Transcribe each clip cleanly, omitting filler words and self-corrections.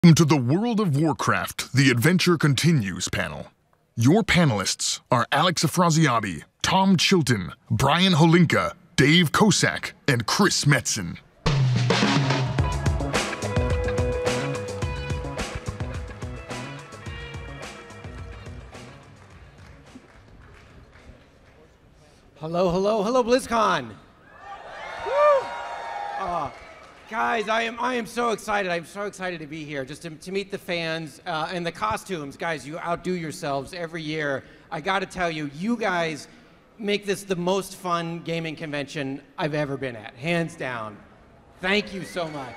Welcome to the World of Warcraft, The Adventure Continues panel. Your panelists are Alex Afrasiabi, Tom Chilton, Brian Holinka, Dave Kosak, and Chris Metzen. Hello, hello, hello, BlizzCon! Woo! Guys, I am so excited. I'm so excited to be here, just to meet the fans and the costumes. Guys, you outdo yourselves every year. I got to tell you, you guys make this the most fun gaming convention I've ever been at, hands down. Thank you so much.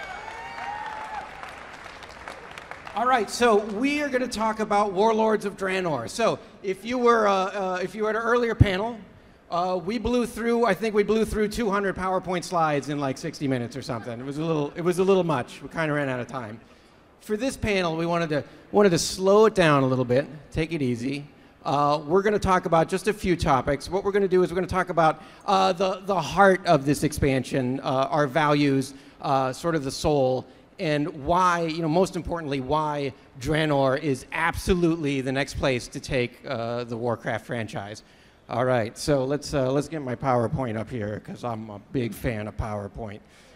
All right, so we are going to talk about Warlords of Draenor. So if you were at an earlier panel, we blew through, I think we blew through 200 PowerPoint slides in like 60 minutes or something. It was a little much. We kind of ran out of time. For this panel, we wanted to slow it down a little bit, take it easy. We're going to talk about just a few topics. What we're going to do is we're going to talk about the heart of this expansion, our values, sort of the soul, and why, most importantly, why Draenor is absolutely the next place to take the Warcraft franchise. All right, so let's get my PowerPoint up here because I'm a big fan of PowerPoint.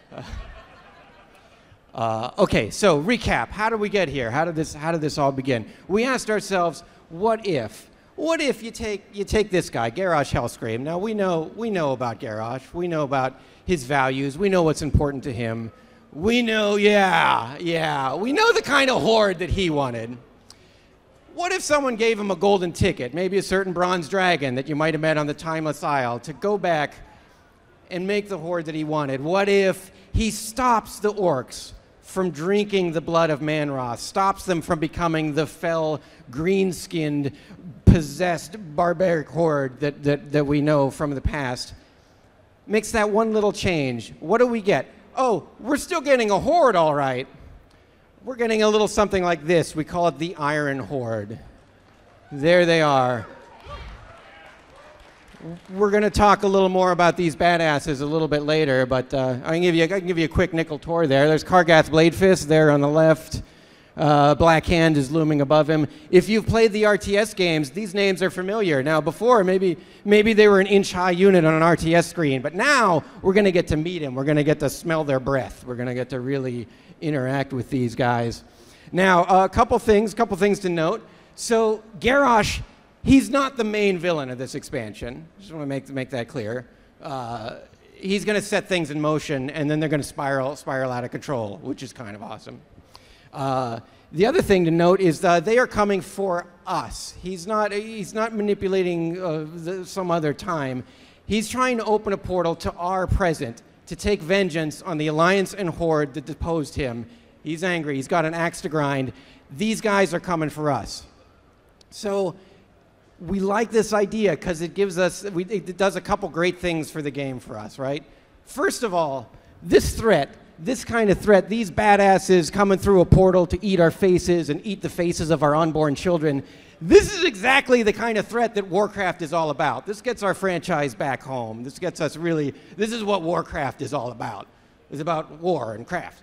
Okay, so recap. How did we get here? How did this all begin? We asked ourselves, what if? What if you take this guy, Garrosh Hellscream? Now we know about Garrosh. We know about his values. We know what's important to him. We know, yeah. We know the kind of horde that he wanted. What if someone gave him a golden ticket, maybe a certain bronze dragon that you might have met on the Timeless Isle, to go back and make the horde that he wanted? What if he stops the orcs from drinking the blood of Manroth, stops them from becoming the fell, green-skinned, possessed barbaric horde that we know from the past? Makes that one little change. What do we get? Oh, we're still getting a horde, all right. We're getting a little something like this. We call it the Iron Horde. There they are. We're going to talk a little more about these badasses a little bit later, but I can give you a quick nickel tour there. There's Kargath Bladefist there on the left. Black Hand is looming above him. If you've played the RTS games, these names are familiar. Now, before, maybe they were an inch-high unit on an RTS screen, but now we're going to get to meet them. We're going to get to smell their breath. We're going to get to really interact with these guys. Now, a couple things to note. So, Garrosh, he's not the main villain of this expansion. Just want to make that clear. He's going to set things in motion, and then they're going to spiral out of control, which is kind of awesome. The other thing to note is they are coming for us. He's not manipulating some other time. He's trying to open a portal to our present to take vengeance on the Alliance and Horde that deposed him. He's angry. He's got an axe to grind. These guys are coming for us. So we like this idea because it does a couple great things for the game for us, right? First of all, this kind of threat, these badasses coming through a portal to eat our faces and eat the faces of our unborn children, this is exactly the kind of threat that Warcraft is all about. This gets our franchise back home. This is what Warcraft is all about. It's about war and craft.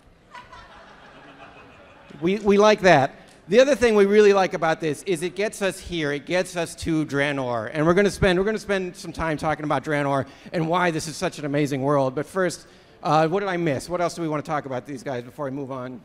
We like that. The other thing we really like about this is it gets us here. It gets us to Draenor, and we're going to spend some time talking about Draenor and why this is such an amazing world. But first, what did I miss? What else do we want to talk about these guys before I move on?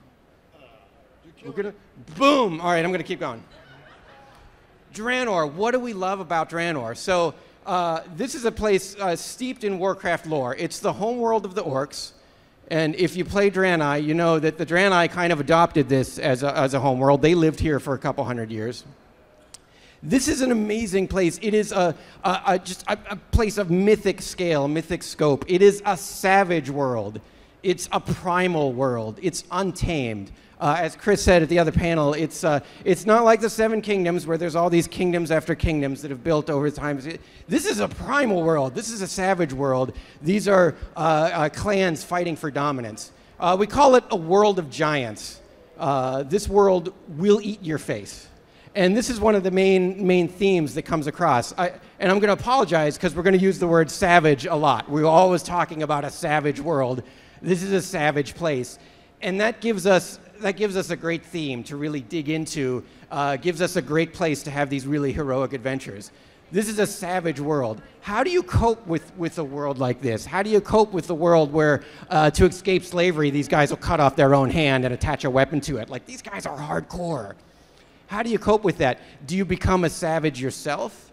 Boom! All right, I'm going to keep going. Draenor, what do we love about Draenor? So this is a place steeped in Warcraft lore. It's the home world of the orcs. And if you play Draenei, you know that the Draenei kind of adopted this as a home world. They lived here for a couple hundred years. This is an amazing place. It is just a place of mythic scale, mythic scope. It is a savage world. It's a primal world. It's untamed. As Chris said at the other panel, it's not like the Seven Kingdoms where there's all these kingdoms after kingdoms that have built over time. This is a primal world. This is a savage world. These are clans fighting for dominance. We call it a world of giants. This world will eat your face. And this is one of the main themes that comes across. And I'm going to apologize because we're going to use the word savage a lot. We're always talking about a savage world. This is a savage place. And that gives us that gives us a great theme to really dig into, gives us a great place to have these really heroic adventures. This is a savage world. How do you cope with a world like this? How do you cope with the world where, to escape slavery, these guys will cut off their own hand and attach a weapon to it? Like, these guys are hardcore. How do you cope with that? Do you become a savage yourself?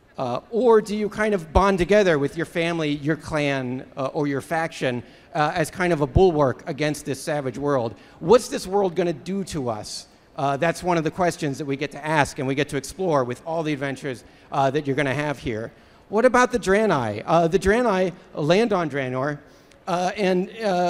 Or do you kind of bond together with your family, your clan, or your faction as kind of a bulwark against this savage world? What's this world going to do to us? That's one of the questions that we get to ask and we get to explore with all the adventures that you're going to have here. What about the Draenei? The Draenei land on Draenor, and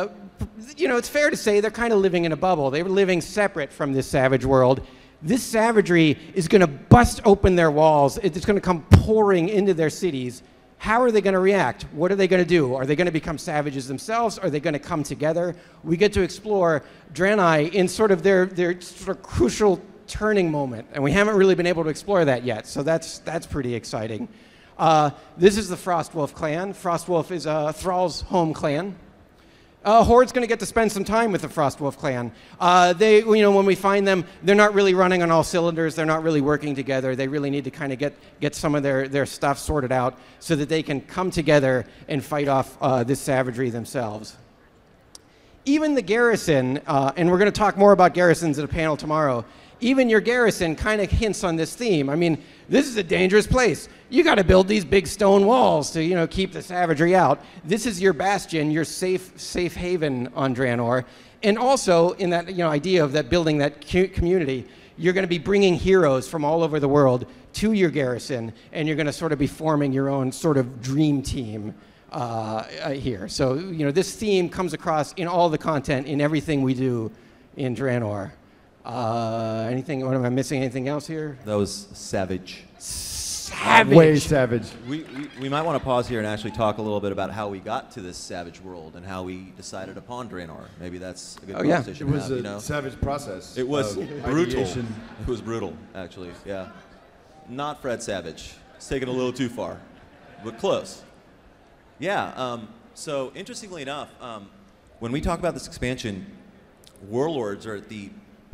you know, it's fair to say they're kind of living in a bubble. They were living separate from this savage world. This savagery is going to bust open their walls. It's going to come pouring into their cities. How are they going to react? What are they going to do? Are they going to become savages themselves? Are they going to come together? We get to explore Draenei in sort of their sort of crucial turning moment, and we haven't really been able to explore that yet, so that's pretty exciting. This is the Frostwolf clan. Frostwolf is Thrall's home clan. Horde's going to get to spend some time with the Frostwolf clan. They, you know, when we find them, they're not really running on all cylinders. They're not really working together. They really need to kind of get some of their stuff sorted out so that they can come together and fight off this savagery themselves. Even the garrison, and we're going to talk more about garrisons at a panel tomorrow, even your garrison kind of hints on this theme. I mean, this is a dangerous place. You got to build these big stone walls to, you know, keep the savagery out. This is your bastion, your safe haven on Draenor. And also, in that, you know, idea of that building that community, you're going to be bringing heroes from all over the world to your garrison, and you're going to sort of be forming your own sort of dream team here. So, you know, this theme comes across in all the content, in everything we do in Draenor. Anything? What am I missing? Anything else here? That was savage. Savage. Way savage. We might want to pause here and actually talk a little bit about how we got to this savage world and how we decided upon Draenor. Maybe that's a good conversation It was to have, a you know? savage process. It was brutal. Ideation. It was brutal, actually. Yeah, not Fred Savage. It's taken a little too far, but close. Yeah. So interestingly enough, when we talk about this expansion, Warlords are at the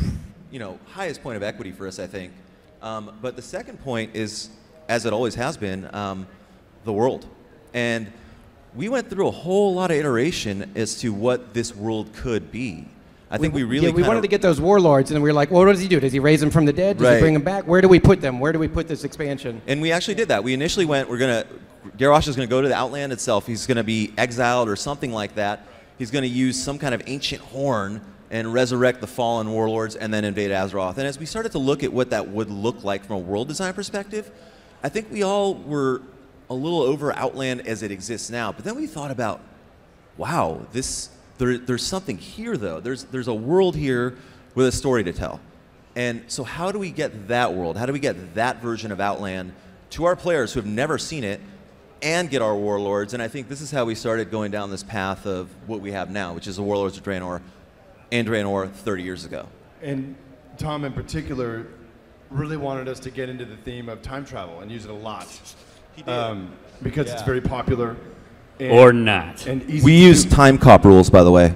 highest point of equity for us, I think. But the second point is, as it always has been, the world. And we went through a whole lot of iteration as to what this world could be. I think we really we wanted to get those warlords, and we were like, well, what does he do? Does he raise them from the dead? Does he bring them back? Where do we put them? Where do we put this expansion? And we actually did that. We initially went, Garrosh is going to go to the Outland itself. He's going to be exiled or something like that. He's going to use some kind of ancient horn and resurrect the fallen warlords and then invade Azeroth. And as we started to look at what that would look like from a world design perspective, I think we all were a little over Outland as it exists now. But then we thought about, wow, there's something here though. There's a world here with a story to tell. And so how do we get that world? How do we get that version of Outland to our players who have never seen it and get our warlords? And I think this is how we started going down this path of what we have now, which is the Warlords of Draenor and Draenor 30 years ago. And Tom in particular really wanted us to get into the theme of time travel and use it a lot. He did. Because it's very popular. Or not. And easy We use time cop rules, by the way.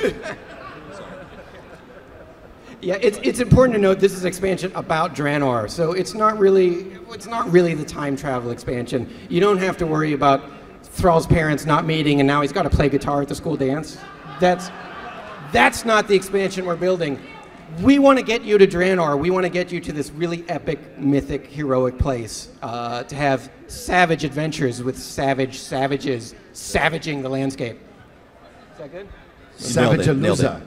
Yeah, it's important to note this is an expansion about Draenor, so it's not really the time travel expansion. You don't have to worry about Thrall's parents not meeting and now he's got to play guitar at the school dance. That's not the expansion we're building. We want to get you to Draenor. We want to get you to this really epic, mythic, heroic place to have savage adventures with savages savaging the landscape. Is that good? Nailed it.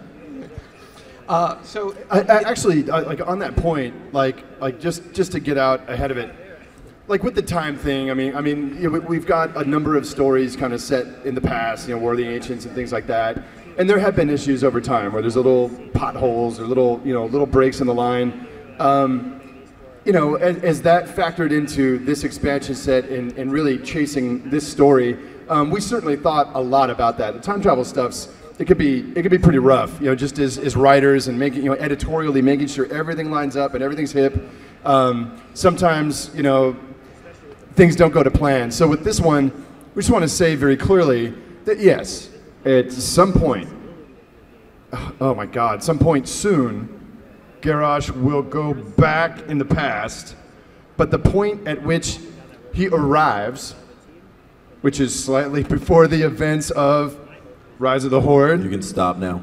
So actually, like on that point, like just to get out ahead of it, like with the time thing, I mean, you know, we've got a number of stories kind of set in the past, you know, War of the Ancients and things like that, and there have been issues over time where there's little potholes or little breaks in the line. You know, as that factored into this expansion set and really chasing this story, we certainly thought a lot about that. The time travel stuff's it could be pretty rough, you know, just as writers and making, you know, editorially making sure everything lines up and everything's hip. Sometimes, you know, things don't go to plan. So with this one, we just want to say very clearly that yes, at some point, oh my God, some point soon, Garrosh will go back in the past, but the point at which he arrives, which is slightly before the events of Rise of the Horde. You can stop now.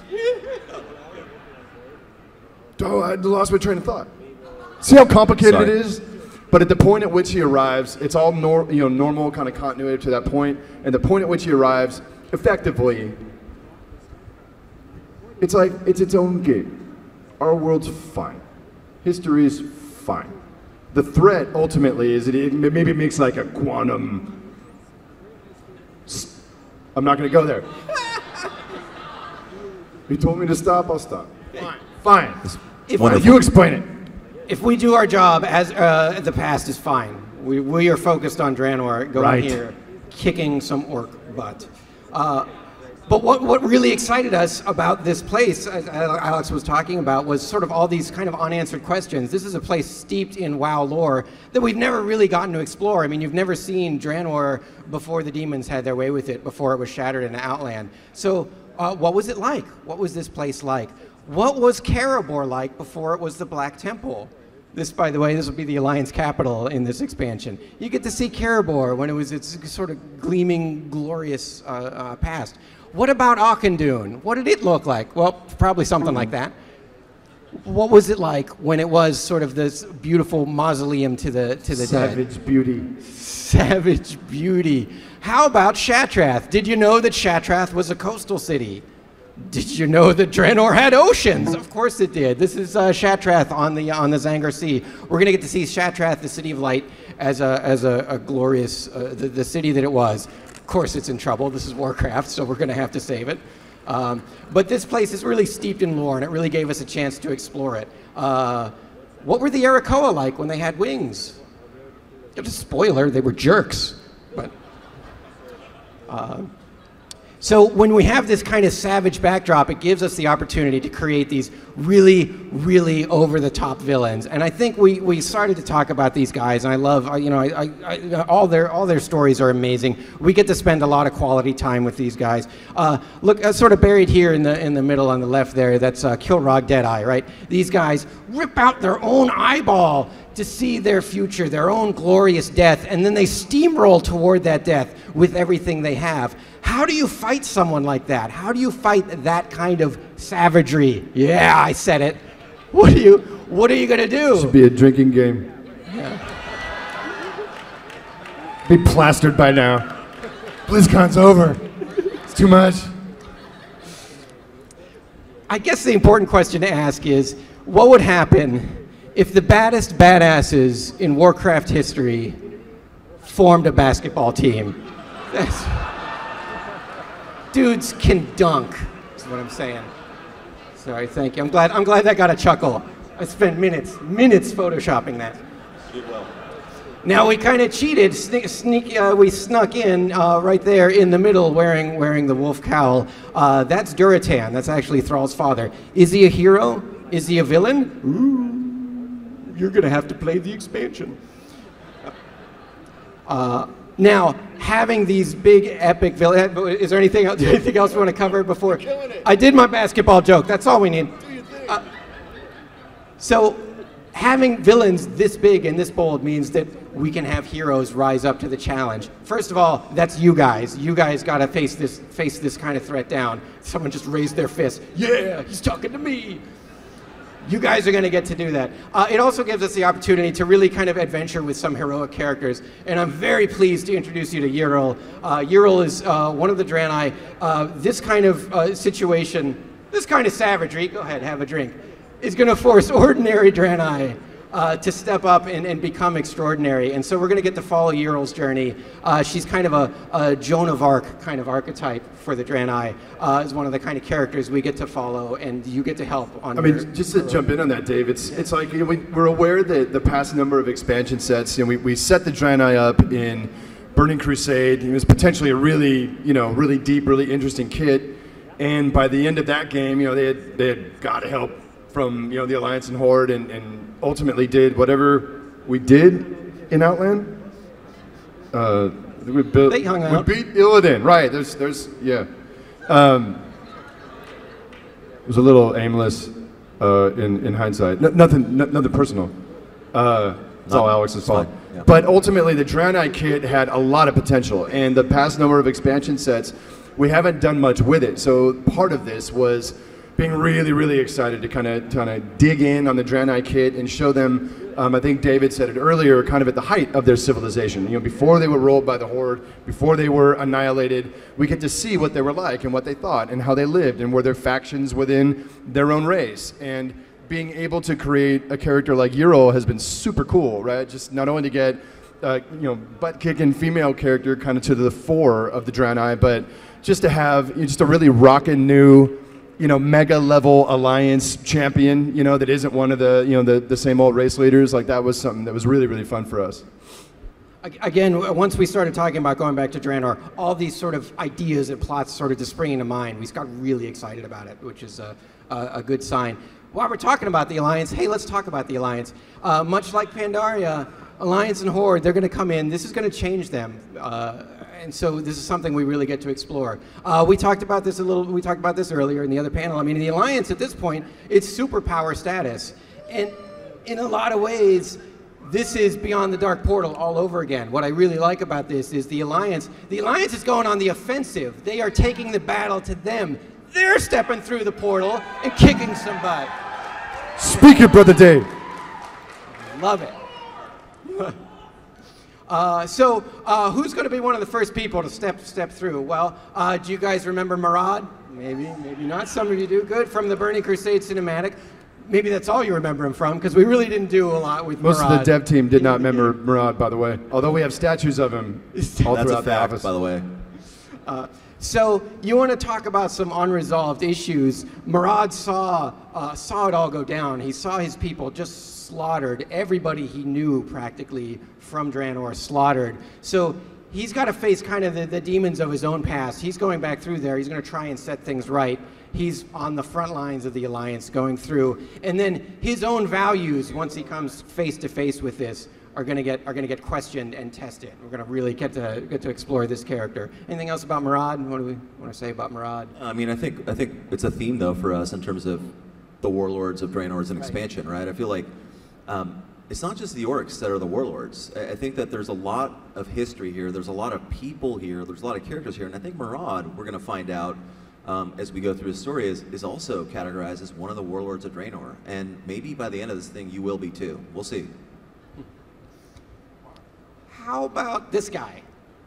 Oh, I lost my train of thought. See how complicated Sorry. it is? But at the point at which he arrives, it's all normal kind of continuity to that point, and the point at which he arrives, effectively, it's like it's its own game. Our world's fine. History's fine. The threat, ultimately, is it maybe makes like a quantum... I'm not going to go there. You told me to stop, I'll stop. Fine. You explain it. If we do our job as the past is fine. We are focused on Draenor going here, kicking some orc butt. But what really excited us about this place, as Alex was talking about, was sort of all these kind of unanswered questions. This is a place steeped in WoW lore that we've never really gotten to explore. I mean, you've never seen Draenor before the demons had their way with it, before it was shattered in Outland. So what was it like? What was this place like? What was Karabor like before it was the Black Temple? This, by the way, this will be the Alliance capital in this expansion. You get to see Karabor when it was its sort of gleaming, glorious past. What about Auchindoun? What did it look like? Well, probably something like that. What was it like when it was sort of this beautiful mausoleum to the dead? Savage beauty. Savage beauty. How about Shatrath? Did you know that Shatrath was a coastal city? Did you know that Draenor had oceans? Of course it did. This is Shatrath on the Zangar Sea. We're going to get to see Shatrath, the City of Light, as a glorious, the city that it was. Of course it's in trouble. This is Warcraft, so we're going to have to save it. But this place is really steeped in lore, and it really gave us a chance to explore it. What were the Arakoa like when they had wings? Just a spoiler, they were jerks. But so when we have this kind of savage backdrop, it gives us the opportunity to create these really, really over-the-top villains. And I think we started to talk about these guys, and I love, all their stories are amazing. We get to spend a lot of quality time with these guys. Look, sort of buried here in the middle on the left there, that's Kilrog Deadeye, right? These guys rip out their own eyeball to see their future, their own glorious death, and then they steamroll toward that death with everything they have. How do you fight someone like that? How do you fight that kind of savagery? Yeah, I said it. What are you gonna do? Should be a drinking game. Yeah. Be plastered by now. BlizzCon's over. It's too much. I guess the important question to ask is, what would happen if the baddest badasses in Warcraft history formed a basketball team? Dudes can dunk, is what I'm saying. Sorry, thank you. I'm glad that got a chuckle. I spent minutes photoshopping that. Now we kind of cheated. We snuck in right there in the middle, wearing the wolf cowl. That's Duratan. That's actually Thrall's father. Is he a hero? Is he a villain? Ooh, you're gonna have to play the expansion. Now, having these big epic villains, is there anything else we want to cover before? I did my basketball joke, that's all we need. So, having villains this big and this bold means that we can have heroes rise up to the challenge. First of all, that's you guys. You guys gotta face this kind of threat down. Someone just raised their fist. Yeah, he's talking to me. You guys are going to get to do that. It also gives us the opportunity to really kind of adventure with some heroic characters, and I'm very pleased to introduce you to Yril. Yril is one of the Draenei. This kind of situation, this kind of savagery, go ahead, have a drink, is going to force ordinary Draenei to step up and become extraordinary. And so we're going to get to follow Yril's journey. She's kind of a Joan of Arc kind of archetype for the Draenei. Is one of the kind of characters we get to follow, and you get to help on. I mean, just to jump in on that, Dave, it's like, you know, we're aware that the past number of expansion sets, you know, we set the Draenei up in Burning Crusade. It was potentially a really, really deep, really interesting kit. And by the end of that game, you know, they had got help from, you know, the Alliance and Horde, and ultimately did whatever we did in Outland. They hung out. We beat Illidan, right? There's yeah. It was a little aimless in hindsight. Nothing personal. It's all Alex's fault. Yeah. But ultimately, the Draenei kit had a lot of potential, and the past number of expansion sets, we haven't done much with it. So part of this was being really, really excited to kind of dig in on the Draenei kit and show them. I think David said it earlier, kind of at the height of their civilization. You know, before they were rolled by the Horde, before they were annihilated, we get to see what they were like and what they thought and how they lived and were there factions within their own race. And being able to create a character like Yril has been super cool, right? Just not only to get, butt-kicking female character kind of to the fore of the Draenei, but just to have just a really rockin' new, mega level alliance champion, that isn't one of the same old race leaders. Like, that was something that was really, really fun for us. Again, once we started talking about going back to Draenor, all these sort of ideas and plots started to spring into mind. We got really excited about it, which is a good sign. While we're talking about the Alliance, hey, let's talk about the Alliance. Much like Pandaria, Alliance and Horde, they're going to come in. This is going to change them. And so this is something we really get to explore. We talked about this earlier in the other panel. I mean, the Alliance at this point, it's superpower status. And in a lot of ways, this is Beyond the Dark Portal all over again. What I really like about this is the Alliance is going on the offensive. They are taking the battle to them. They're stepping through the portal and kicking some butt. Speak it, Brother Dave. Love it. So who's going to be one of the first people to step through? Well, do you guys remember Murad? Maybe not. Some of you do. Good. From the Burning Crusade cinematic. Maybe that's all you remember him from, because we really didn't do a lot with Murad. Most of the dev team did not remember Murad, by the way. Although we have statues of him all That's a throughout the fact, office. by the way. So you want to talk about some unresolved issues. Murad saw it all go down. He saw his people just slaughtered. Everybody he knew practically from Draenor slaughtered. So he's got to face kind of the demons of his own past. He's going back through there. He's going to try and set things right. He's on the front lines of the Alliance going through. And then his own values, once he comes face to face with this, are going to get questioned and tested. We're going to really get to explore this character. Anything else about Murad? What do we want to say about Murad? I mean, I think it's a theme though for us in terms of the Warlords of Draenor as an expansion, right? I feel like it's not just the orcs that are the warlords. I think that there's a lot of history here. There's a lot of people here. There's a lot of characters here, and I think Murad, we're going to find out as we go through his story, is also categorized as one of the Warlords of Draenor, and maybe by the end of this thing, you will be too. We'll see. How about this guy?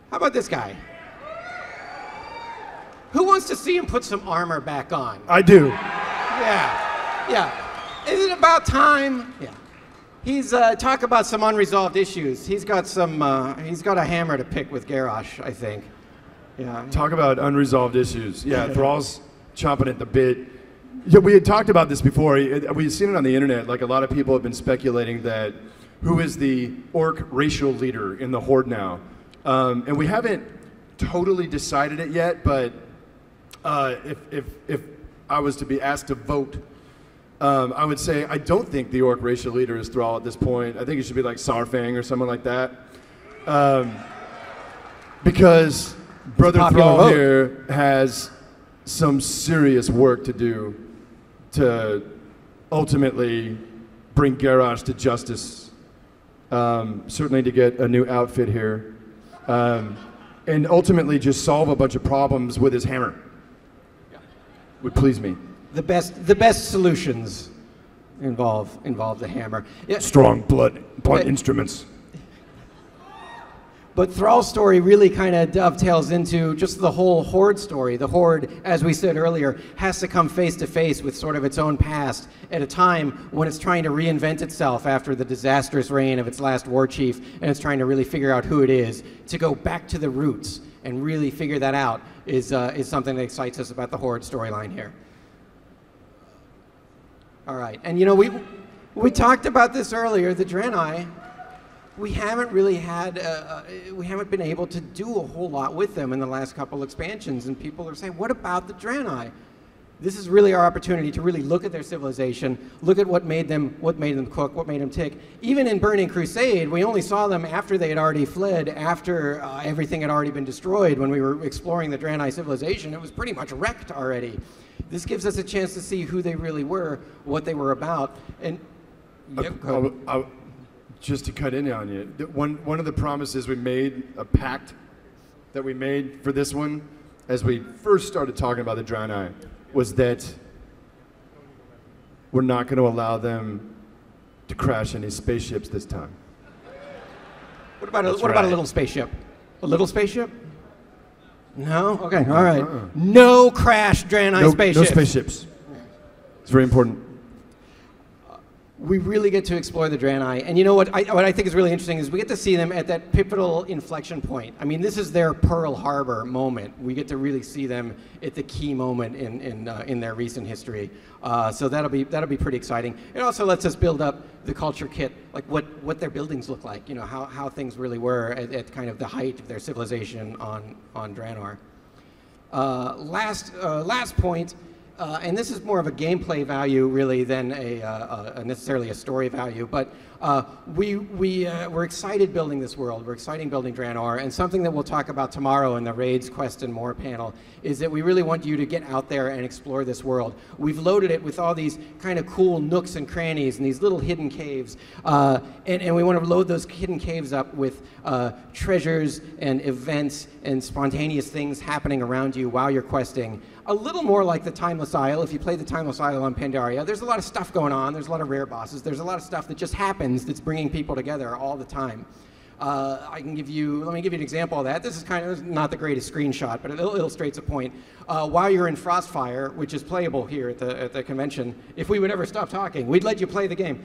Who wants to see him put some armor back on? I do. Yeah. Is it about time? Yeah. He's talk about some unresolved issues. He's got a hammer to pick with Garrosh, I think. Yeah. Talk about unresolved issues. Yeah, Thrall's chomping at the bit. Yeah, we had talked about this before. We've seen it on the internet. Like, a lot of people have been speculating that who is the orc racial leader in the Horde now. And we haven't totally decided it yet, but if I was to be asked to vote, I would say I don't think the orc racial leader is Thrall at this point. I think it should be like Sarfang or someone like that. Because Brother Thrall here has some serious work to do to ultimately bring Garrosh to justice. Certainly to get a new outfit here. And ultimately just solve a bunch of problems with his hammer. Would please me. The best solutions involve the hammer. Yeah. Strong blunt instruments. But Thrall's story really kind of dovetails into just the whole Horde story. The Horde, as we said earlier, has to come face to face with sort of its own past at a time when it's trying to reinvent itself after the disastrous reign of its last war chief, and it's trying to really figure out who it is. To go back to the roots and really figure that out is something that excites us about the Horde storyline here. All right, and we talked about this earlier, the Draenei. We haven't really we haven't been able to do a whole lot with them in the last couple expansions, and people are saying, what about the Draenei? This is really our opportunity to really look at their civilization, look at what made them cook, what made them tick. Even in Burning Crusade, we only saw them after they had already fled, after everything had already been destroyed. When we were exploring the Draenei civilization, it was pretty much wrecked already. This gives us a chance to see who they really were, what they were about, and just to cut in on you, one of the promises we made, a pact that we made for this one, as we first started talking about the Draenor, was that we're not going to allow them to crash any spaceships this time. What about a little spaceship? A little spaceship? No? Okay, all right. No crash Draenor spaceships. No spaceships. It's very important. We really get to explore the Draenor, and you know what I think is really interesting is we get to see them at that pivotal inflection point. I mean, this is their Pearl Harbor moment. We get to really see them at the key moment in their recent history. So that'll be pretty exciting. It also lets us build up the culture kit, like what their buildings look like. You know, how things really were at kind of the height of their civilization on Draenor. Last point. And this is more of a gameplay value, really, than necessarily a story value. But we're excited building this world. We're excited building Draenor. And something that we'll talk about tomorrow in the Raids, Quest, and More panel is that we really want you to get out there and explore this world. We've loaded it with all these kind of cool nooks and crannies and these little hidden caves. And we want to load those hidden caves up with treasures and events and spontaneous things happening around you while you're questing. A little more like the Timeless Isle. If you play the Timeless Isle on Pandaria, there's a lot of stuff going on. There's a lot of rare bosses. There's a lot of stuff that just happens that's bringing people together all the time. Let me give you an example of that. This is kind of not the greatest screenshot, but it illustrates a point. While you're in Frostfire, which is playable here at the convention, if we would ever stop talking, we'd let you play the game.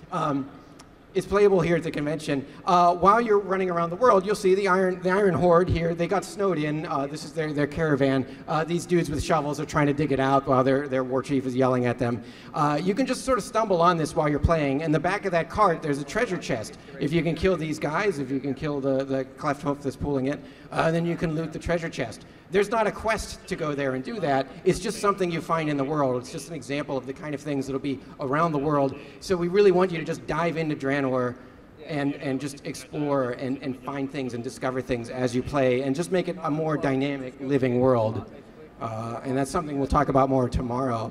It's playable here at the convention. While you're running around the world, you'll see the Iron Horde here. They got snowed in. This is their caravan. These dudes with shovels are trying to dig it out while their war chief is yelling at them. You can just sort of stumble on this while you're playing. In the back of that cart, there's a treasure chest. If you can kill these guys, if you can kill the cleft hoof that's pulling it, then you can loot the treasure chest. There's not a quest to go there and do that. It's just something you find in the world. It's just an example of the kind of things that'll be around the world. So we really want you to just dive into Draenor and just explore and find things and discover things as you play and just make it a more dynamic, living world. And that's something we'll talk about more tomorrow.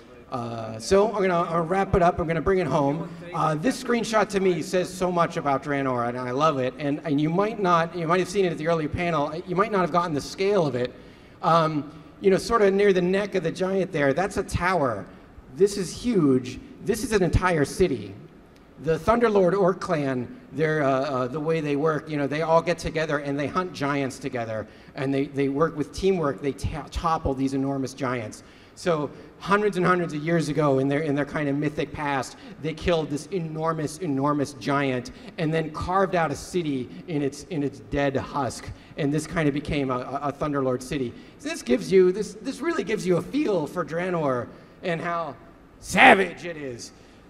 So I'm gonna wrap it up. I'm gonna bring it home. This screenshot to me says so much about Draenor, and I love it. And you might have seen it at the earlier panel. You might not have gotten the scale of it. You know, sort of near the neck of the giant there. That's a tower. This is huge. This is an entire city. The Thunderlord Orc clan, they're the way they work. You know, they all get together and they hunt giants together, and they work with teamwork. They topple these enormous giants. So hundreds and hundreds of years ago, in their kind of mythic past, they killed this enormous giant, and then carved out a city in its dead husk, and this kind of became a Thunderlord city. So this really gives you a feel for Draenor and how savage it is.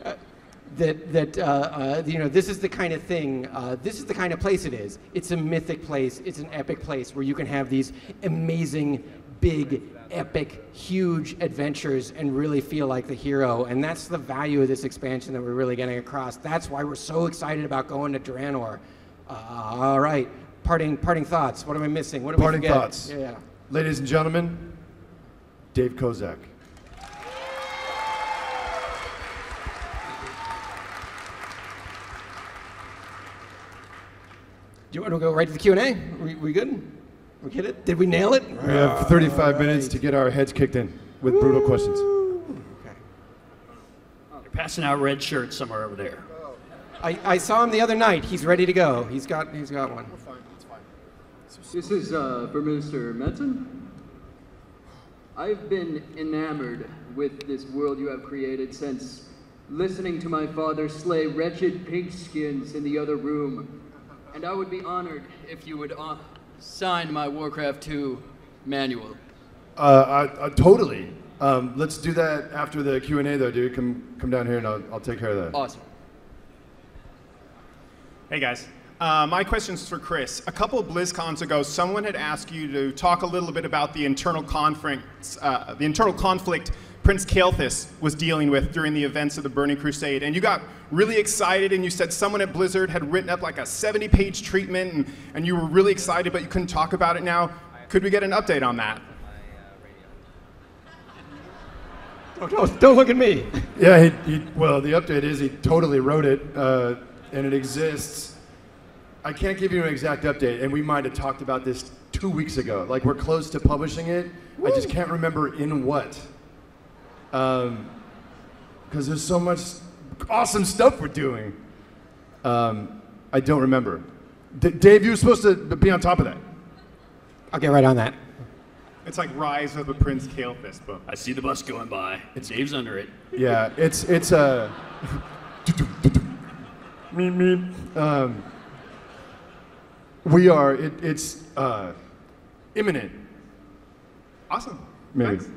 You know, this is the kind of thing. This is the kind of place it is. It's a mythic place. It's an epic place where you can have these amazing, big, epic, huge adventures and really feel like the hero. And that's the value of this expansion that we're really getting across. That's why we're so excited about going to Draenor. All right, parting thoughts. What am I missing? What did we forget? Parting thoughts. Yeah. Ladies and gentlemen, Dave Kosak. Do you want to go right to the Q&A? We good? We get it? Did we nail it? We have 35 minutes to get our heads kicked in with brutal questions. Okay. They're passing out red shirts somewhere over there. I saw him the other night. He's ready to go. He's got one. We're fine. It's fine. This is for Minister Metzen. I've been enamored with this world you have created since listening to my father slay wretched pigskins in the other room. And I would be honored if you would sign my Warcraft 2 manual. Totally. Let's do that after the Q&A, though, dude. Come down here, and I'll take care of that. Awesome. Hey, guys. My question's for Chris. A couple of BlizzCons ago, someone had asked you to talk a little bit about the internal conflict Prince Kael'thas was dealing with during the events of the Burning Crusade. And you got really excited, and you said someone at Blizzard had written up like a 70-page treatment, and you were really excited, but you couldn't talk about it now. Could we get an update on that? Don't look at me. Yeah, well, the update is he totally wrote it, and it exists. I can't give you an exact update, and we might have talked about this 2 weeks ago. Like, we're close to publishing it. Woo. I just can't remember in what. Because there's so much awesome stuff we're doing. I don't remember. Dave, you were supposed to be on top of that. I'll get right on that. It's like Rise of the Prince Kalefist book. I see the bus going by. Dave's under it. Yeah, it's we are. It's imminent. Awesome. Maybe. Thanks.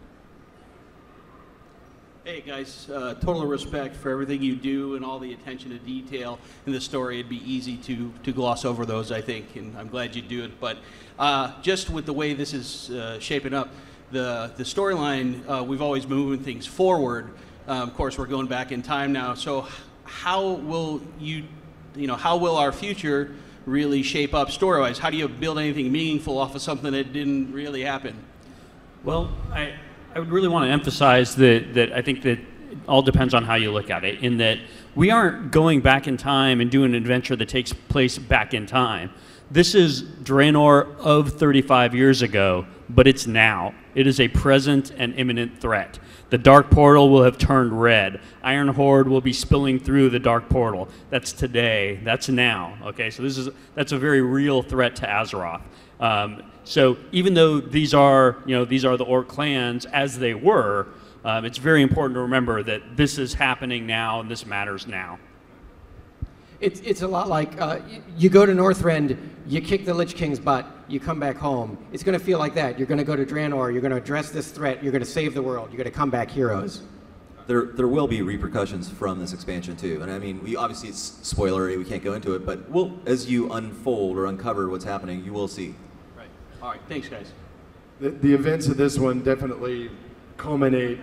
Hey guys, total respect for everything you do and all the attention to detail in the story. It'd be easy to gloss over those, I think, and I'm glad you do it. But just with the way this is shaping up, the storyline, we've always been moving things forward. Of course, we're going back in time now. So how will how will our future really shape up story-wise? How do you build anything meaningful off of something that didn't really happen? Well, I would really want to emphasize that I think that it all depends on how you look at it, in that we aren't going back in time and doing an adventure that takes place back in time. This is Draenor of 35 years ago, but it's now. It is a present and imminent threat. The Dark Portal will have turned red. Iron Horde will be spilling through the Dark Portal. That's today. That's now. Okay, so that's a very real threat to Azeroth. So even though these are the Orc clans as they were, it's very important to remember that this is happening now and this matters now. It's a lot like you go to Northrend, you kick the Lich King's butt, you come back home. It's going to feel like that. You're going to go to Draenor, you're going to address this threat, you're going to save the world, you're going to come back heroes. There will be repercussions from this expansion too, and I mean, obviously it's spoilery, we can't go into it, but as you unfold or uncover what's happening, you will see. Right. All right. Thanks, guys. The events of this one definitely culminate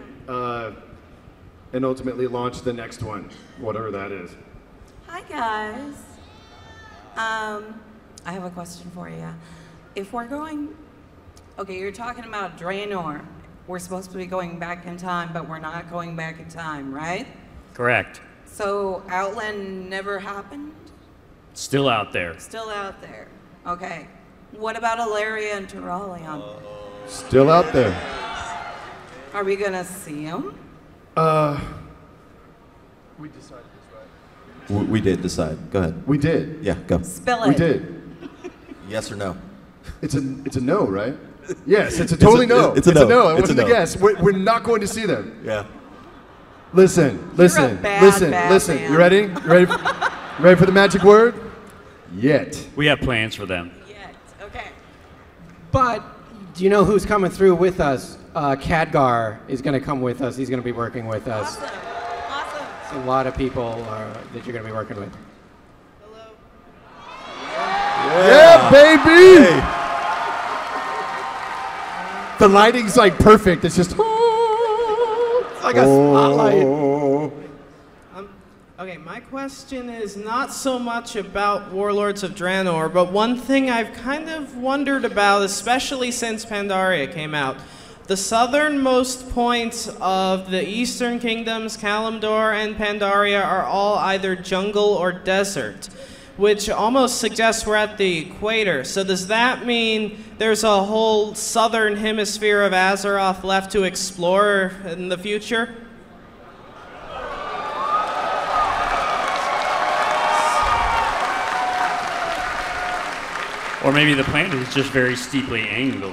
and ultimately launch the next one, whatever that is. Hi guys. I have a question for you. If we're going, okay, you're talking about Draenor. We're supposed to be going back in time, but we're not going back in time, right? Correct. So Outland never happened? Still out there. Still out there. Okay. What about Ilaria and Turalion? Still out there. Are we gonna see them? We decided this, right? We did decide. Go ahead. We did. Yeah, go. Spill it. We did. Yes or no? It's a no, right? Yes, it's a totally no. It's a no. It wasn't a guess. We're not going to see them. Yeah. Listen. Man. You ready? Ready for the magic word? Yet. We have plans for them. Yet. Okay. But do you know who's coming through with us? Khadgar is going to come with us. He's going to be working with us. Awesome. A lot of people that you're going to be working with. Hello. Yeah, baby! Hey. The lighting's like perfect. It's just. It's like a spotlight. Okay, my question is not so much about Warlords of Draenor, but one thing I've kind of wondered about, especially since Pandaria came out. The southernmost points of the eastern kingdoms, Kalimdor and Pandaria, are all either jungle or desert, which almost suggests we're at the equator. So does that mean there's a whole southern hemisphere of Azeroth left to explore in the future? Or maybe the planet is just very steeply angled.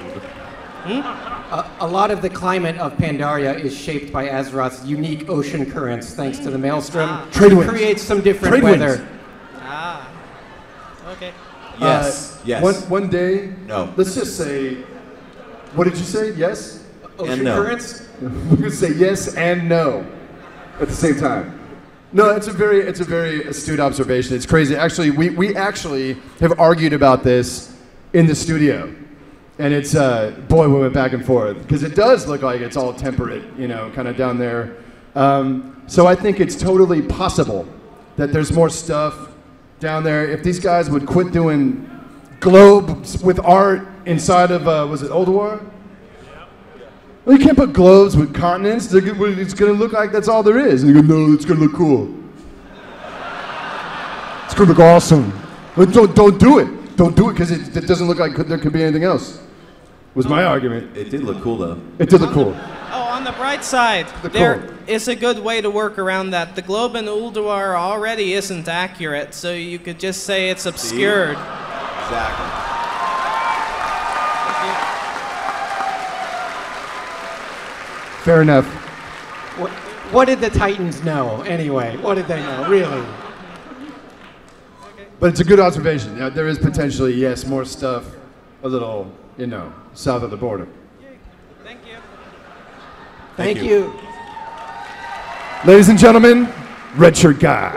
A lot of the climate of Pandaria is shaped by Azeroth's unique ocean currents, thanks to the Maelstrom. Trade winds. Creates some different Trade weather. winds. Ah, okay. Yes. One day. No. Let's just say. What did you say? Yes. Ocean And no. currents? We're gonna say yes and no at the same time. No, it's a very astute observation. It's crazy. Actually, we actually have argued about this in the studio, and it's boy, we went back and forth because it does look like it's all temperate, kind of down there. So I think it's totally possible that there's more stuff down there. If these guys would quit doing globes with art inside of was it Ulduar? Well, you can't put globes with continents. It's going to look like that's all there is. And you go, no, it's going to look cool. It's going to look awesome. But don't do it. Don't do it because it doesn't look like there could be anything else. Was my argument. It did look cool, though. It did look cool. Oh, on the bright side, there is a good way to work around that. The globe in Ulduar already isn't accurate, so you could just say it's obscured. Exactly. Fair enough. What did the Titans know, anyway? What did they know, really? But it's a good observation. Yeah, there is potentially, yes, more stuff a little, south of the border. Thank you. Thank you. Ladies and gentlemen, Red Shirt Guy.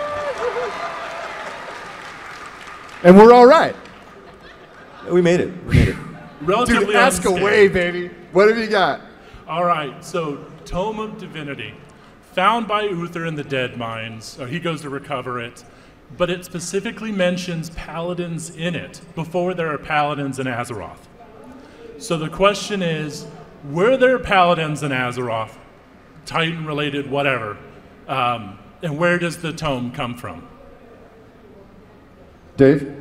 And we're all right. We made it. We made it. Relatively Dude, ask unscathed. away, baby. What have you got? All right, so Tome of Divinity, found by Uther in the Dead Mines. He goes to recover it, but it specifically mentions paladins in it before there are paladins in Azeroth. So the question is, were there paladins in Azeroth, Titan-related, whatever, and where does the tome come from? Dave?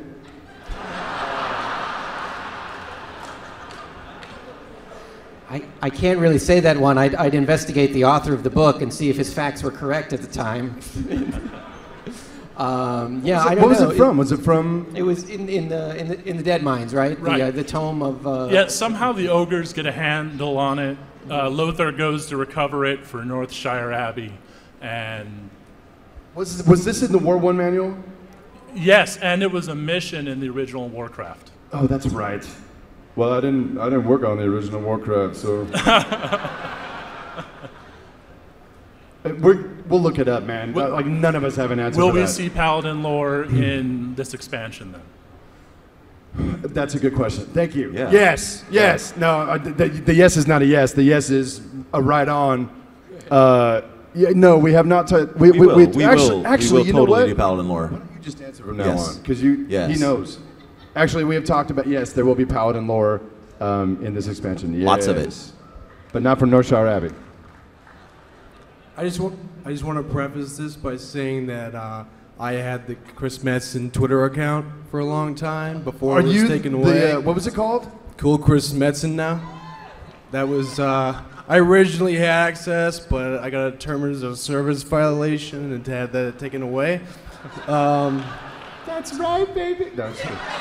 I can't really say that one. I'd investigate the author of the book and see if his facts were correct at the time. Yeah, I don't know. What was it from? Was it from? It was in the Dead Mines, right? Right. The tome of. Yeah, somehow the ogres get a handle on it. Lothar goes to recover it for Northshire Abbey, and Was this in the War I manual? yes, and it was a mission in the original Warcraft. Oh, that's right. Well, I didn't work on the original Warcraft, so. We'll look it up, man. Like none of us have an answer. Will for we that. see Paladin lore in this expansion then? That's a good question. Thank you. Yeah. Yes. Yes. No. The yes is not a yes. The yes is a right on. Yeah, no, we have not. We will. Actually, you know totally what? do Paladin lore. Why don't you just answer from now Yes. on? Because he knows. Actually, we have talked about, yes, there will be Paladin lore in this expansion. Yes. Lots of it. But not from Northshire Abbey. I just want to preface this by saying that I had the Chris Metzen Twitter account for a long time before it was taken away. What was it called? Cool Chris Metzen now. That was I originally had access, but I got a terms of service violation and had that taken away. That's right, baby. No,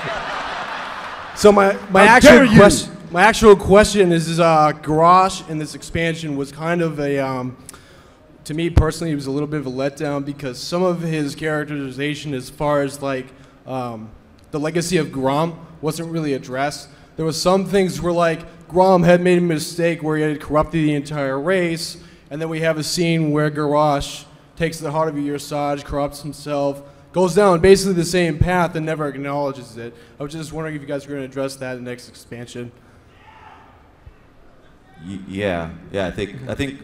so my actual question is Garrosh in this expansion was kind of a to me personally, it was a little bit of a letdown because some of his characterization as far as like the legacy of Grom wasn't really addressed. There was some things where like Grom had made a mistake where he had corrupted the entire race, and then we have a scene where Garrosh takes the heart of Yersaj, corrupts himself, goes down basically the same path and never acknowledges it. I was just wondering if you guys were going to address that in the next expansion. Yeah, I think.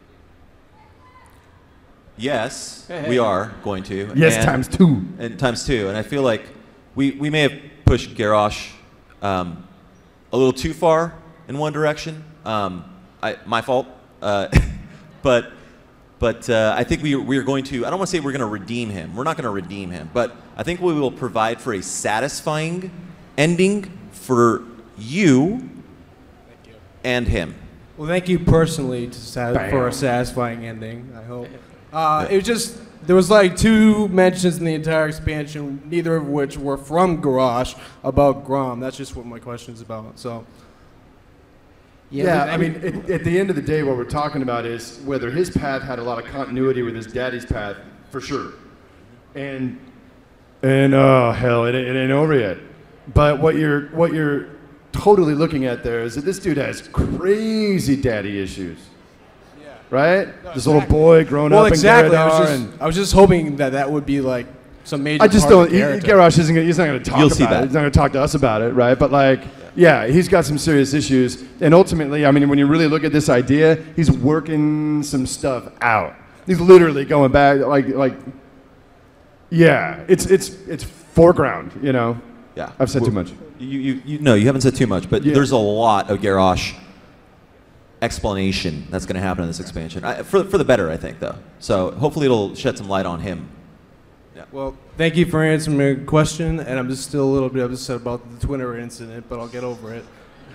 Yes, we are going to. Yes, times two. And times two. And I feel like we may have pushed Garrosh a little too far in one direction. My fault. But I think we are going to, I don't want to say we're going to redeem him. We're not going to redeem him. But I think we will provide for a satisfying ending for you and him. Well, thank you personally for a satisfying ending, I hope. It was just, there was like 2 mentions in the entire expansion, neither of which were from Garrosh about Grom. That's just what my question is about. So. Yeah, I mean, at the end of the day, what we're talking about is whether his path had a lot of continuity with his daddy's path, for sure. And oh hell, it ain't over yet. But what you're totally looking at there is that this dude has crazy daddy issues. Yeah. Right? No, this little boy growing up in Garadar. I was just hoping that would be like some major. I just don't. Garrosh isn't. He's not going to talk about it. He's not going to talk to us about it, right? But like. Yeah, he's got some serious issues, and ultimately, I mean, when you really look at this idea, he's working some stuff out. He's literally going back, like, yeah, it's foreground, you know. Yeah, I've said too much. You haven't said too much, but there's a lot of Garrosh explanation that's going to happen in this expansion. For the better, I think, though. So hopefully it'll shed some light on him. Yeah. Well, thank you for answering my question, and I'm just still a little bit upset about the Twitter incident, but I'll get over it.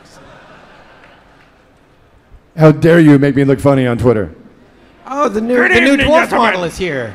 How dare you make me look funny on Twitter? Oh, the new dwarf model is here.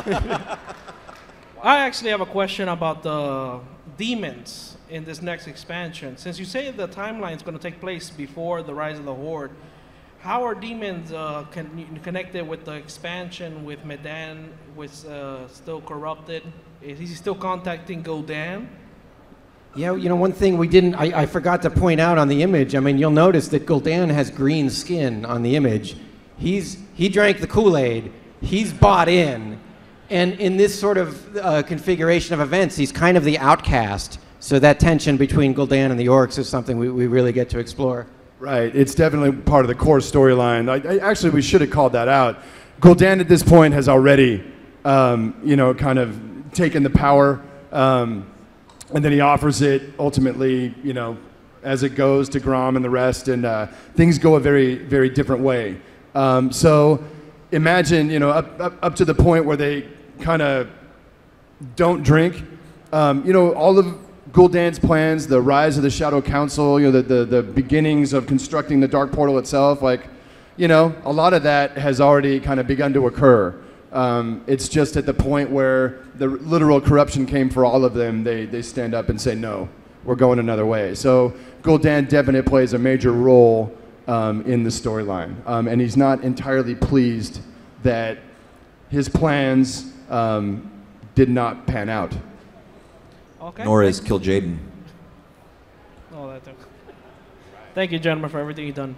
I actually have a question about the demons in this next expansion. Since you say the timeline is going to take place before the Rise of the Horde, how are demons connected with the expansion with Medan, still corrupted? Is he still contacting Gul'dan? Yeah, you know, one thing I forgot to point out on the image, I mean, you'll notice that Gul'dan has green skin on the image. He drank the Kool-Aid, he's bought in, and in this sort of configuration of events, he's kind of the outcast. So that tension between Gul'dan and the orcs is something we really get to explore. Right, it's definitely part of the core storyline. Actually, we should have called that out. Gul'dan at this point has already, kind of taken the power, and then he offers it ultimately, as it goes to Grom and the rest, and things go a very, very different way. So imagine, up to the point where they kind of don't drink. All of Gul'dan's plans, the rise of the Shadow Council, the beginnings of constructing the Dark Portal itself, a lot of that has already kind of begun to occur. It's just at the point where the literal corruption came for all of them, they stand up and say, no, we're going another way. So Gul'dan definitely plays a major role in the storyline. And he's not entirely pleased that his plans did not pan out. Okay. Nor is kill Jaden. Oh, that too. Thank you, gentlemen, for everything you've done.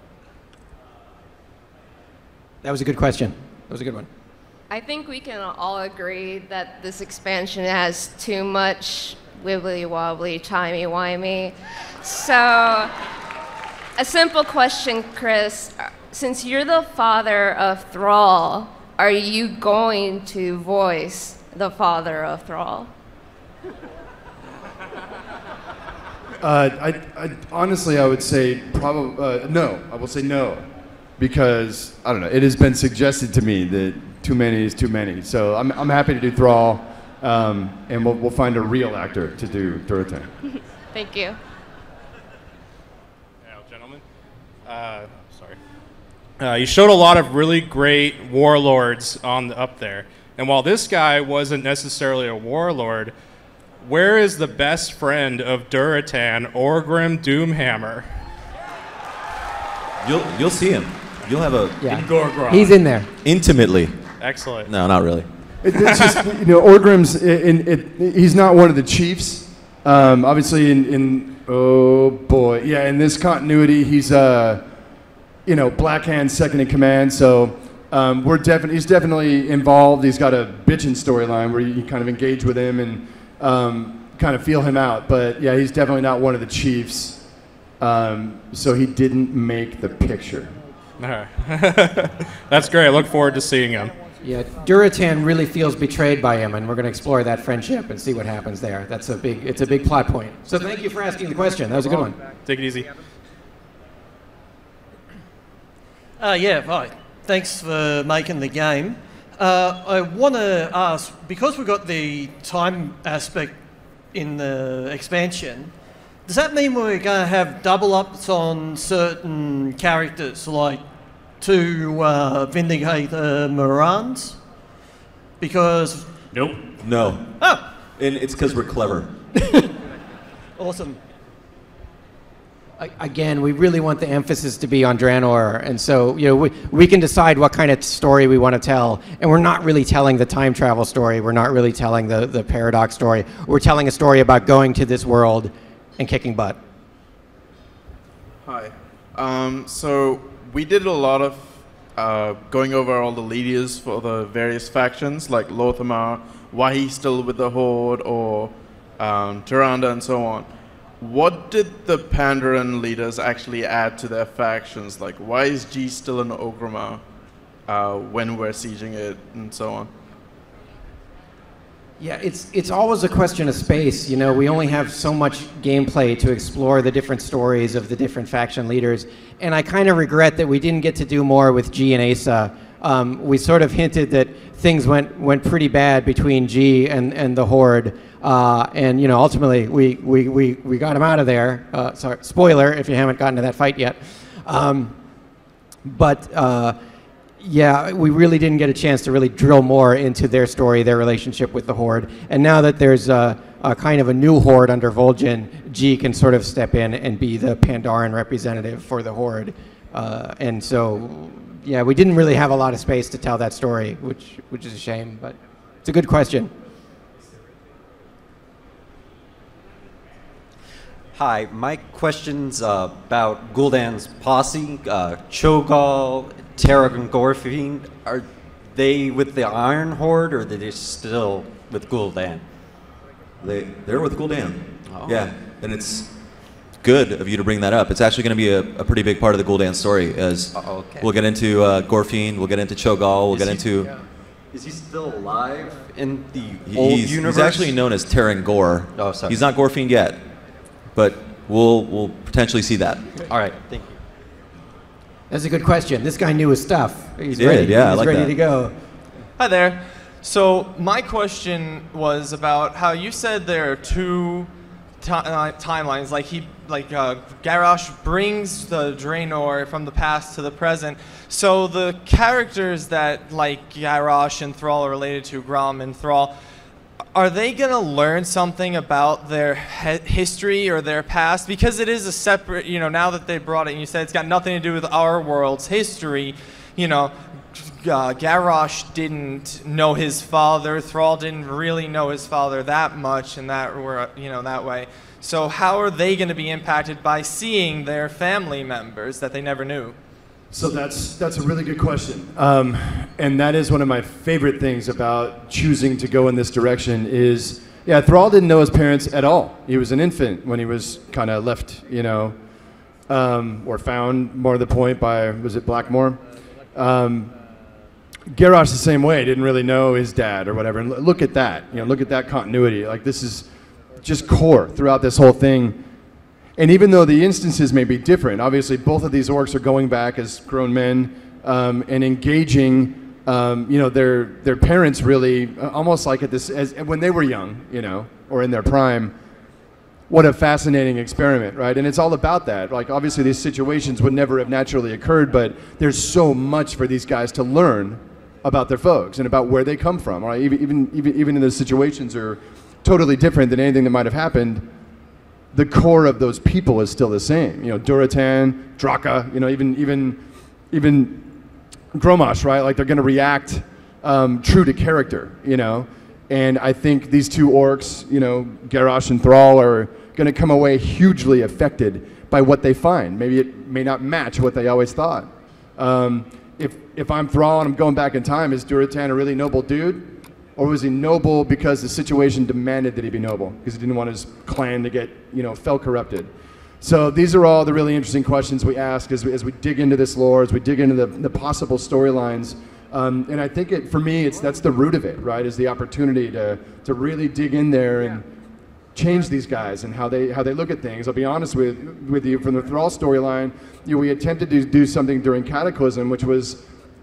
That was a good question. That was a good one. I think we can all agree that this expansion has too much wibbly-wobbly, timey-wimey. So, a simple question, Chris. Since you're the father of Thrall, are you going to voice the father of Thrall? Honestly, I would say probably no. I will say no, because I don't know. It has been suggested to me that too many is too many. So I'm happy to do Thrall, and we'll find a real actor to do Durotan. Thank you. Yeah, gentlemen. Sorry. You showed a lot of really great warlords up there, and while this guy wasn't necessarily a warlord, where is the best friend of Durotan, Orgrim Doomhammer? You'll see him. You'll have a... Yeah. He's in there. Intimately. Excellent. No, not really. It's just, Orgrim's, he's not one of the chiefs. Obviously, oh boy. Yeah, in this continuity, he's, Blackhand second in command, so he's definitely involved. He's got a bitchin' storyline where you kind of engage with him and kind of feel him out. But yeah, he's definitely not one of the chiefs. So he didn't make the picture. That's great. I look forward to seeing him. Yeah, Durotan really feels betrayed by him, and we're going to explore that friendship and see what happens there. It's a big plot point. So thank you for asking the question. That was a good one. Take it easy. Yeah, right. Thanks for making the game. I want to ask, because we've got the time aspect in the expansion, does that mean we're going to have double ups on certain characters, like to vindicate Morans? Because... Nope. No. Oh! And it's because we're clever. Awesome. Again, we really want the emphasis to be on Draenor, and so we can decide what kind of story we want to tell, and we're not really telling the time travel story, we're not really telling the paradox story, we're telling a story about going to this world and kicking butt. Hi. So we did a lot of going over all the leaders for the various factions, like Lothamar, why he's still with the Horde, or Tyrande, and so on. What did the Pandaren leaders actually add to their factions? Like, why is G still in Orgrimmar when we're sieging it, and so on? Yeah, it's always a question of space. You know, we only have so much gameplay to explore the different stories of the different faction leaders, and I kind of regret that we didn't get to do more with G and Asa. We sort of hinted that things went pretty bad between G and the Horde, and you know, ultimately we got him out of there. Sorry, spoiler if you haven't gotten to that fight yet. Yeah, we really didn't get a chance to really drill more into their story, their relationship with the Horde. And now that there's a kind of a new Horde under Vol'jin, G can sort of step in and be the Pandaren representative for the Horde. And so, yeah, we didn't really have a lot of space to tell that story, which is a shame, but it's a good question. Hi, my question's about Gul'dan's posse, Cho'Gall, Tarragon Gorfiend. Are they with the Iron Horde, or are they still with Gul'dan? They're with Gul'dan. Oh. Yeah, and it's good of you to bring that up. It's actually going to be a pretty big part of the Gul'dan story, as we'll get into Gorfiend, we'll get into Cho'Gall, we'll get into... Is he still alive in the old universe? He's actually known as Terran Gore. Oh, sorry. He's not Gorfiend yet, but we'll potentially see that. All right, thank you. That's a good question. This guy knew his stuff. He's did, ready. yeah, I He's like ready that. to go. Hi there. So my question was about how you said there are two timelines. Like Garrosh brings the Draenor from the past to the present. So the characters that like Garrosh and Thrall are related to, Grom and Thrall, are they going to learn something about their history or their past? Because it is a separate, you know, now that they brought it and you said it's got nothing to do with our world's history, you know, Garrosh didn't know his father, Thrall didn't really know his father that much in that, you know, that way. So how are they going to be impacted by seeing their family members that they never knew? So that's a really good question, and that is one of my favorite things about choosing to go in this direction is, yeah, Thrall didn't know his parents at all. He was an infant when he was kind of left, you know, or found, more to the point, by, was it Blackmore? Garrosh the same way, didn't really know his dad or whatever, and look at that, you know, look at that continuity. Like, this is just core throughout this whole thing. And even though the instances may be different, obviously both of these orcs are going back as grown men and engaging, you know, their parents really, almost like at this, as when they were young, you know, or in their prime. What a fascinating experiment, right? And it's all about that. Like, obviously these situations would never have naturally occurred, but there's so much for these guys to learn about their folks and about where they come from. Right? Even in those situations are totally different than anything that might have happened. The core of those people is still the same. You know, Durotan, Draka, you know, even Gromosh, right? Like, they're going to react true to character, you know. And I think these two orcs, you know, Garrosh and Thrall, are going to come away hugely affected by what they find. Maybe it may not match what they always thought. If I'm Thrall and I'm going back in time, is Durotan a really noble dude? Or was he noble because the situation demanded that he be noble? Because he didn't want his clan to get, you know, fell corrupted. So these are all the really interesting questions we ask as we dig into this lore, as we dig into the possible storylines. And I think for me, that's the root of it, right? Is the opportunity to really dig in there and change these guys and how they look at things. I'll be honest with you, from the Thrall storyline, you know, we attempted to do something during Cataclysm, which was,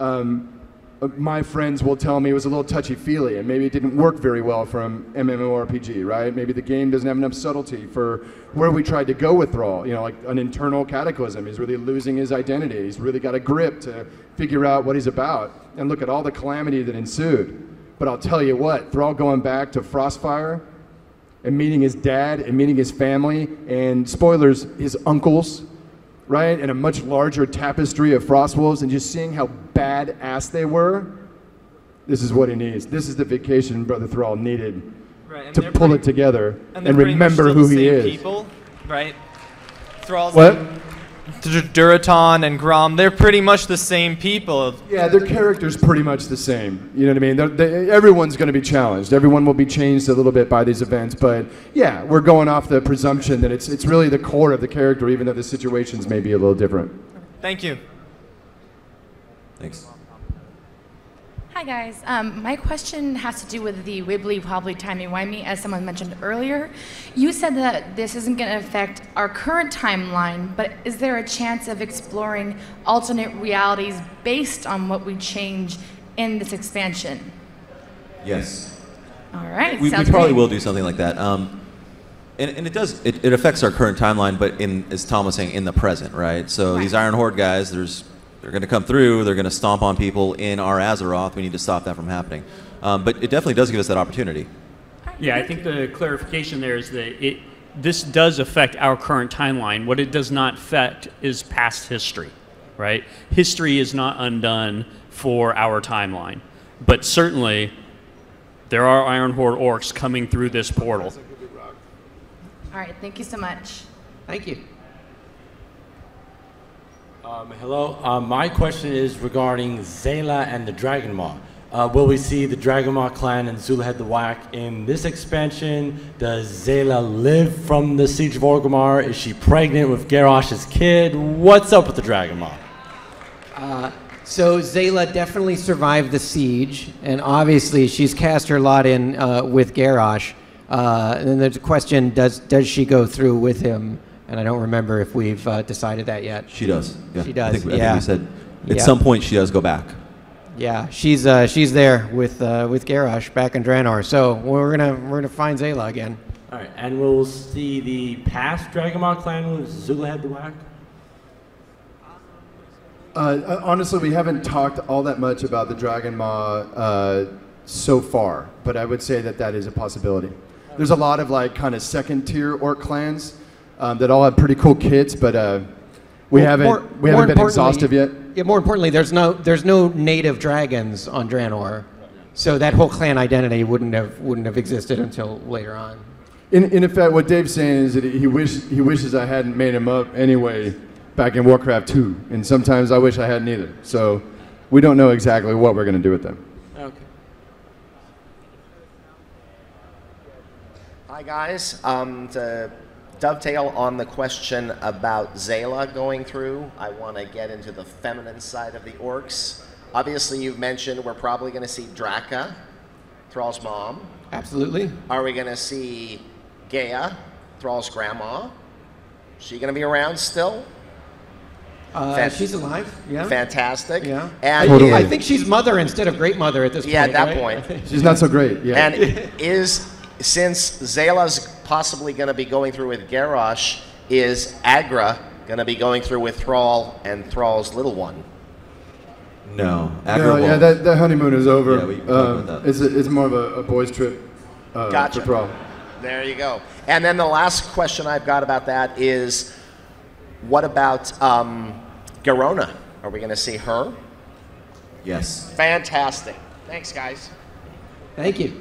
my friends will tell me it was a little touchy-feely, and maybe it didn't work very well from MMORPG, right? Maybe the game doesn't have enough subtlety for where we tried to go with Thrall, you know, like an internal cataclysm. He's really losing his identity. He's really got a grip to figure out what he's about, and look at all the calamity that ensued. But I'll tell you what, Thrall going back to Frostfire and meeting his dad and meeting his family, and spoilers, his uncles, right, and a much larger tapestry of Frostwolves, and just seeing how badass they were, this is what he needs. This is the vacation Brother Thrall needed, right, to pull it together and remember who he is. People, right? Thrall's what? Durotan and Grom, they're pretty much the same people. Yeah, their character's pretty much the same. You know what I mean? Everyone's going to be challenged. Everyone will be changed a little bit by these events. But yeah, we're going off the presumption that it's really the core of the character, even though the situations may be a little different. Thank you. Thanks. Hi guys, my question has to do with the wibbly-wobbly timey-wimey, as someone mentioned earlier. You said that this isn't going to affect our current timeline, but is there a chance of exploring alternate realities based on what we change in this expansion? Yes. All right, We sounds probably great. will do something like that. And it does, it affects our current timeline, but as Tom was saying, in the present, right? So these Iron Horde guys, they're going to come through, they're going to stomp on people in our Azeroth. We need to stop that from happening. But it definitely does give us that opportunity. Yeah, I think the clarification there is that this does affect our current timeline. What it does not affect is past history, right? History is not undone for our timeline. But certainly, there are Iron Horde orcs coming through this portal. All right, thank you so much. Thank you. Hello. My question is regarding Zayla and the Dragonmaw. Will we see the Dragonmaw clan and Zulahad the Whack in this expansion? Does Zayla live from the Siege of Orgrimmar? Is she pregnant with Garrosh's kid? What's up with the Dragonmaw? So Zayla definitely survived the siege, and obviously she's cast her lot in with Garrosh. And then there's a question: Does she go through with him? And I don't remember if we've decided that yet. She does. Yeah. She does. I think yeah. we said at some point she does go back. Yeah, she's there with Garrosh back in Draenor. So we're gonna find Zayla again. All right, and we'll see the past Dragonmaw clan with Zulahad the Whack. Honestly, we haven't talked all that much about the Dragonmaw so far, but I would say that is a possibility. There's a lot of like kind of second tier orc clans that all have pretty cool kits, but we haven't been exhaustive yet. Yeah, more importantly, there's no native dragons on Draenor, so that whole clan identity wouldn't have existed until later on. In effect, what Dave's saying is that he wishes I hadn't made him up anyway back in Warcraft 2, and sometimes I wish I hadn't either. So we don't know exactly what we're going to do with them. Okay. Hi guys. To dovetail on the question about Zayla going through, I want to get into the feminine side of the orcs. Obviously, you've mentioned we're probably going to see Draka, Thrall's mom. Absolutely. Are we going to see Gaia, Thrall's grandma? Is she going to be around still? She's alive. Yeah. Fantastic. Yeah. And Totally. is- I think she's mother instead of great mother at this point. Yeah, at that right? point. She's not so great. Yeah. And since Zayla's possibly going to be going through with Garrosh, is Agra going to be going through with Thrall and Thrall's little one? No. No, yeah, that honeymoon is over. Yeah, we talked about that. It's more of a boys' trip Gotcha. for Thrall. There you go. And then the last question I've got about that is, what about Garona? Are we going to see her? Yes. Fantastic. Thanks, guys. Thank you.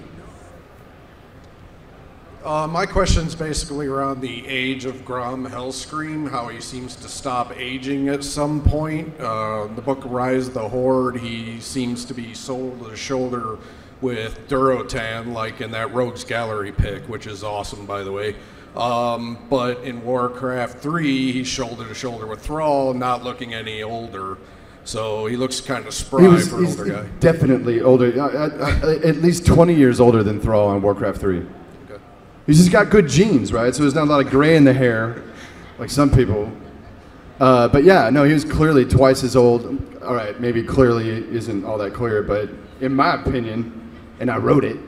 My question's basically around the age of Grom Hellscream, how he seems to stop aging at some point. The book Rise of the Horde, he seems to be shoulder to shoulder with Durotan, like in that Rogues Gallery pick, which is awesome, by the way. But in Warcraft 3, he's shoulder to shoulder with Thrall, not looking any older. So he looks kind of spry for an He's older guy. definitely older, at least 20 years older than Thrall on Warcraft 3. He's just got good genes, right? So there's not a lot of gray in the hair, like some people. But yeah, no, he was clearly twice as old. All right, maybe clearly isn't all that clear, but in my opinion, and I wrote it,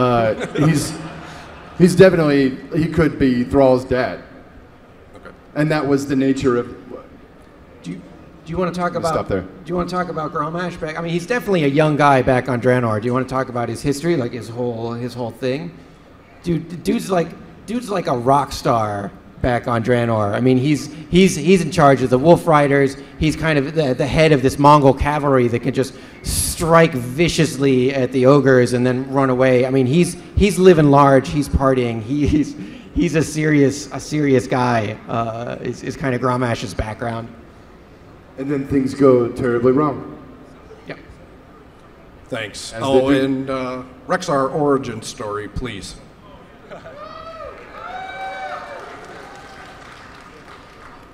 he's definitely, he could be Thrall's dad. Okay. And that was the nature of. Do you want to talk about? Stop there. Do you want to talk about Grommash back? I mean, he's definitely a young guy back on Draenor. Do you want to talk about his history, like his whole thing? Dude's like a rock star back on Draenor. I mean, he's in charge of the Wolf Riders. He's kind of the head of this Mongol cavalry that can just strike viciously at the ogres and then run away. I mean, he's living large. He's partying. He's a serious guy. Is kind of Grommash's background. And then things go terribly wrong. Yeah. Thanks. As Oh, they do. and Rexar origin story, please.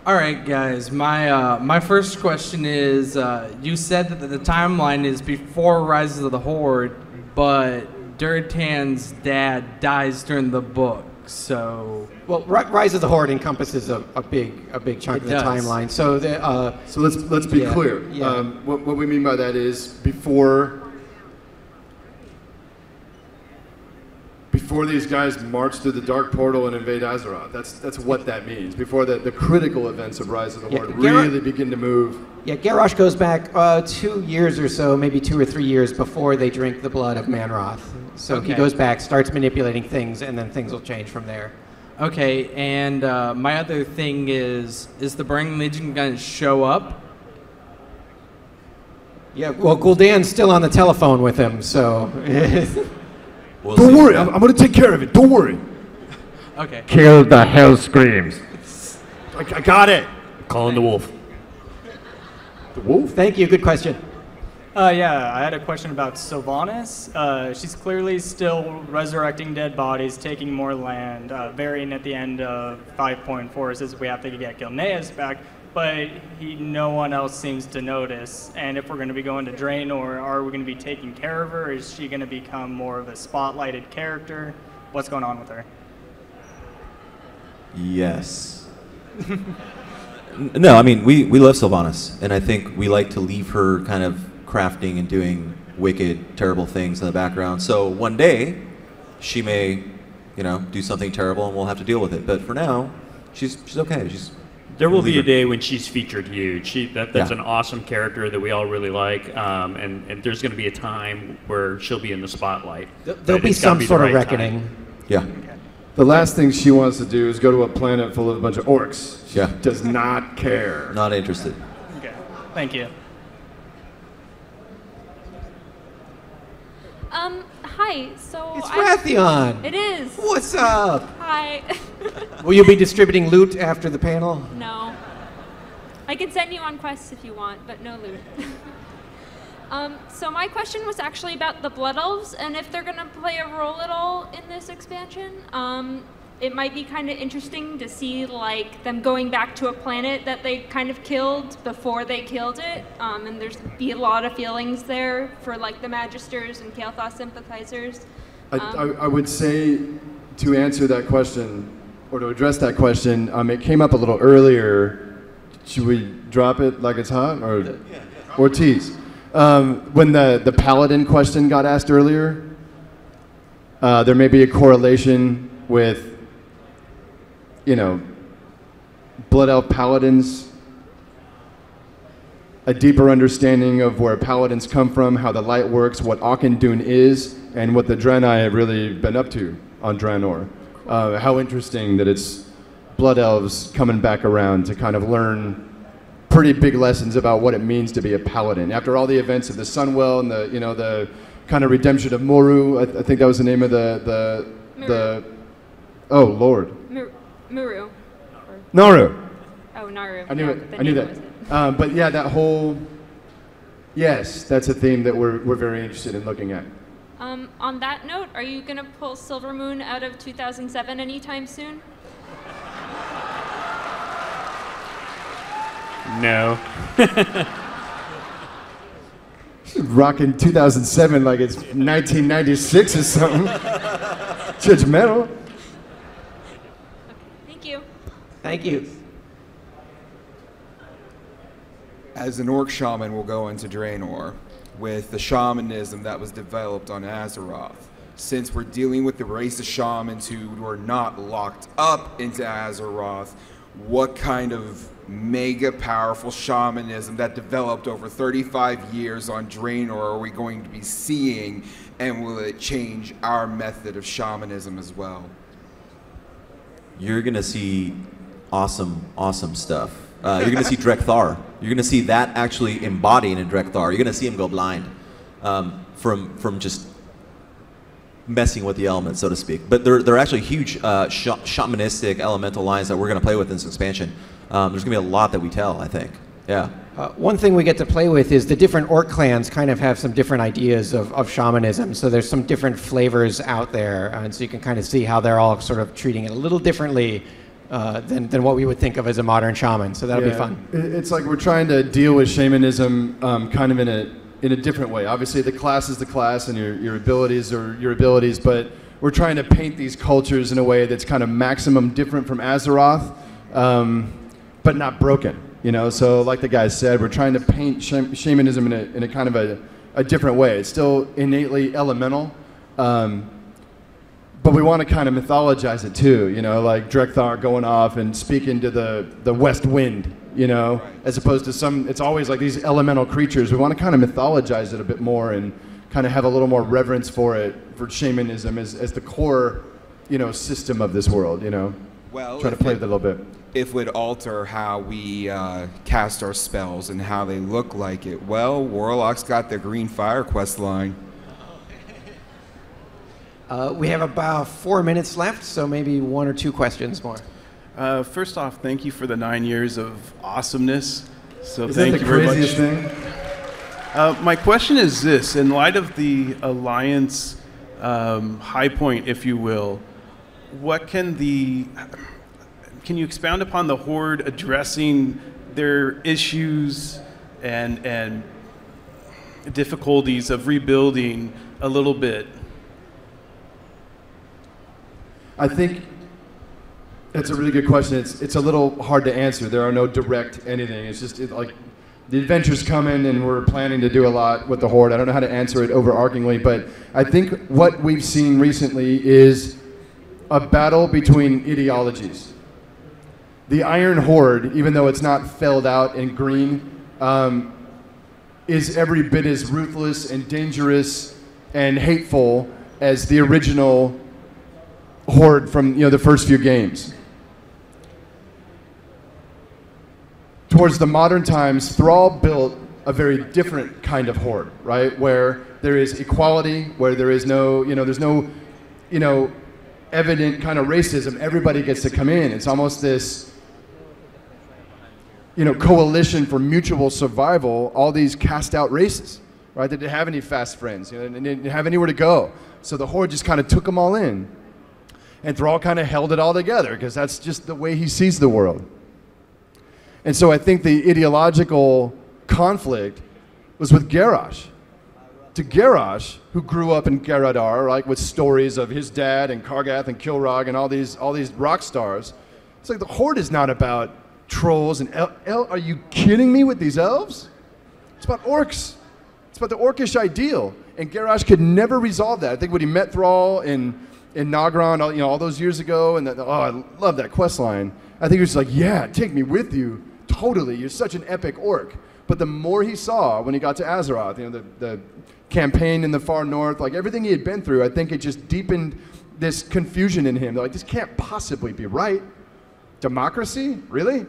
All right, guys. My first question is: you said that the timeline is before Rises of the Horde, but Durotan's dad dies during the book. So, well, Rise of the Horde encompasses a big chunk of the timeline. So, so let's be clear. Yeah. What we mean by that is before these guys march through the Dark Portal and invade Azeroth. That's what that means. Before the critical events of Rise of the Horde really begin to move. Yeah, Garrosh goes back 2 years or so, maybe 2 or 3 years before they drink the blood of Manroth. So he goes back, starts manipulating things, and then things will change from there. Okay, and my other thing is the Burning Legion going to show up? Yeah, well, Gul'dan's still on the telephone with him, so... Don't worry, I'm going to take care of it. Don't worry. Okay. Kill the hell screams. I got it. Calling the wolf. The wolf? Thank you. Good question. Yeah, I had a question about Sylvanas. She's clearly still resurrecting dead bodies, taking more land. Varian at the end of 5.4 says we have to get Gilneas back, but no one else seems to notice. And if we're going to be going to Draenor, are we going to be taking care of her? Is she going to become more of a spotlighted character? What's going on with her? Yes. No, I mean, we love Sylvanas, and I think we like to leave her kind of crafting and doing wicked, terrible things in the background. So one day, she may, do something terrible, and we'll have to deal with it. But for now, she's okay. There will be a day when she's featured huge. That's an awesome character that we all really like, and there's going to be a time where she'll be in the spotlight. There'll be some sort of reckoning. Yeah. The last thing she wants to do is go to a planet full of a bunch of orcs. She does not care. Not interested. Okay, thank you. Hi, so It's Rathion. It is. What's up? Hi. Will you be distributing loot after the panel? No. I can send you on quests if you want, but no loot. So my question was actually about the Blood Elves, and if they're going to play a role at all in this expansion. It might be kind of interesting to see them going back to a planet that they kind of killed before they killed it, and there's be a lot of feelings there for the Magisters and Kael'thas sympathizers. I would say to answer that question or to address that question, it came up a little earlier. Should we drop it like it's hot or tease? When the Paladin question got asked earlier, there may be a correlation with Blood Elf Paladins, a deeper understanding of where Paladins come from, how the light works, what Auchindoun is, and what the Draenei have really been up to on Draenor. How interesting that it's Blood Elves coming back around to kind of learn pretty big lessons about what it means to be a Paladin. After all the events of the Sunwell and the kind of redemption of Moru, I think that was the name of the oh Lord. Muru. Naru. Oh, Naru. I knew it. I knew that. But yeah, that whole. Yes, that's a theme that we're very interested in looking at. On that note, are you going to pull Silvermoon out of 2007 anytime soon? No. Rocking 2007 like it's 1996 or something. Judgmental. Thank you. Thank you. As an orc shaman, we'll go into Draenor with the shamanism that was developed on Azeroth. Since we're dealing with the race of shamans who were not locked up into Azeroth, what kind of mega powerful shamanism that developed over 35 years on Draenor are we going to be seeing, and will it change our method of shamanism as well? You're going to see awesome stuff. You're going to see Drekthar. You're going to see that actually embodying in Drekthar. You're going to see him go blind from just messing with the elements, so to speak. But there are actually huge shamanistic elemental lines that we're going to play with in this expansion. There's going to be a lot that we tell, I think. Yeah. One thing we get to play with is the different orc clans kind of have some different ideas of shamanism. So there's some different flavors out there. And so you can kind of see how they're all sort of treating it a little differently than what we would think of as a modern shaman. So that'll be fun. It's like we're trying to deal with shamanism kind of in a different way. Obviously, the class is the class, and your abilities are your abilities, but we're trying to paint these cultures in a way that's kind of maximum different from Azeroth, but not broken. You know, so like the guys said, we're trying to paint shamanism in a kind of a different way. It's still innately elemental, but we want to kind of mythologize it too. You know, like Drekthar going off and speaking to the west wind. You know, as opposed to it's always like these elemental creatures. We want to kind of mythologize it a bit more and kind of have a little more reverence for it, for shamanism as the core, you know, system of this world. You know, try to play with it a little bit. If would alter how we cast our spells and how they look like it. Well, Warlock's got the Green Fire quest line. We have about 4 minutes left, so maybe 1 or 2 questions more. First off, thank you for the 9 years of awesomeness. So Is that the craziest thing? My question is this: in light of the Alliance high point, if you will, what can you expound upon the Horde addressing their issues and difficulties of rebuilding a little bit? I think it's a really good question. It's a little hard to answer. There are no direct anything. It's just like the adventure's coming, and we're planning to do a lot with the Horde. I don't know how to answer it overarchingly, but I think what we've seen recently is a battle between ideologies. The Iron Horde, even though it's not felled out in green, is every bit as ruthless and dangerous and hateful as the original Horde from the first few games. Towards the modern times, Thrall built a very different kind of Horde, right? Where there is equality, where there is no, there's no, evident kind of racism. Everybody gets to come in. It's almost this, coalition for mutual survival. All these cast out races, right? They didn't have any fast friends, and they didn't have anywhere to go. So the Horde just kind of took them all in, and Thrall kind of held it all together because that's just the way he sees the world. And so I think the ideological conflict was with Garrosh. To Garrosh, who grew up in Garadar, like with stories of his dad and Kargath and Kilrog and all these rock stars, it's like the Horde is not about trolls and are you kidding me with these elves? It's about orcs. It's about the orcish ideal. And Garrosh could never resolve that. I think when he met Thrall in Nagron, all those years ago, and I love that quest line. I think he was like, yeah, take me with you. Totally, you're such an epic orc. But the more he saw when he got to Azeroth, the campaign in the far north, like everything he had been through, I think it just deepened this confusion in him. They're like, this can't possibly be right. Democracy? Really?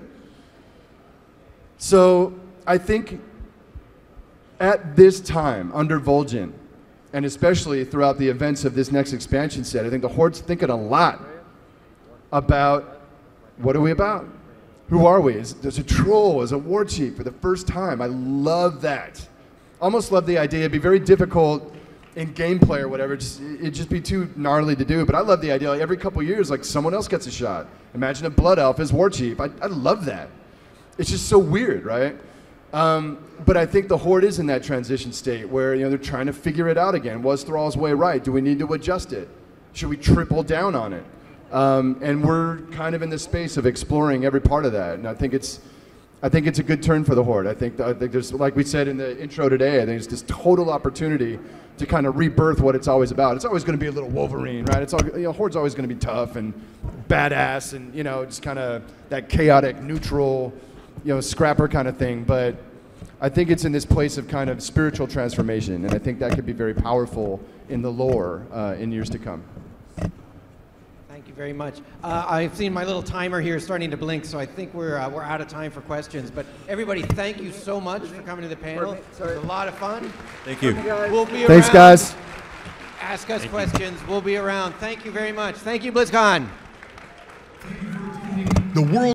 So I think at this time, under Vol'jin, and especially throughout the events of this next expansion set, I think the Horde's thinking a lot about what are we about? Who are we? There's a troll, as a war chief for the first time. I love that. Almost love the idea. It'd be very difficult in gameplay or whatever. It'd just be too gnarly to do. But I love the idea. Like every couple years, like someone else gets a shot. Imagine a blood elf as war chief. I love that. It's just so weird, right? But I think the Horde is in that transition state where they're trying to figure it out again. Was Thrall's way right? Do we need to adjust it? Should we triple down on it? And we're kind of in the space of exploring every part of that. And I think it's a good turn for the Horde. I think there's, like we said in the intro today, I think it's this total opportunity to kind of rebirth what it's always about. It's always going to be a little Wolverine, right? It's all, Horde's always going to be tough and badass and, just kind of that chaotic, neutral, scrapper kind of thing. But I think it's in this place of kind of spiritual transformation. And I think that could be very powerful in the lore in years to come. Thank you very much. I've seen my little timer here starting to blink, so I think we're out of time for questions. But everybody, thank you so much for coming to the panel. It was a lot of fun. Thank you. We'll be around. Thanks, guys. Ask us questions. We'll be around. Thank you very much. Thank you, BlizzCon. The world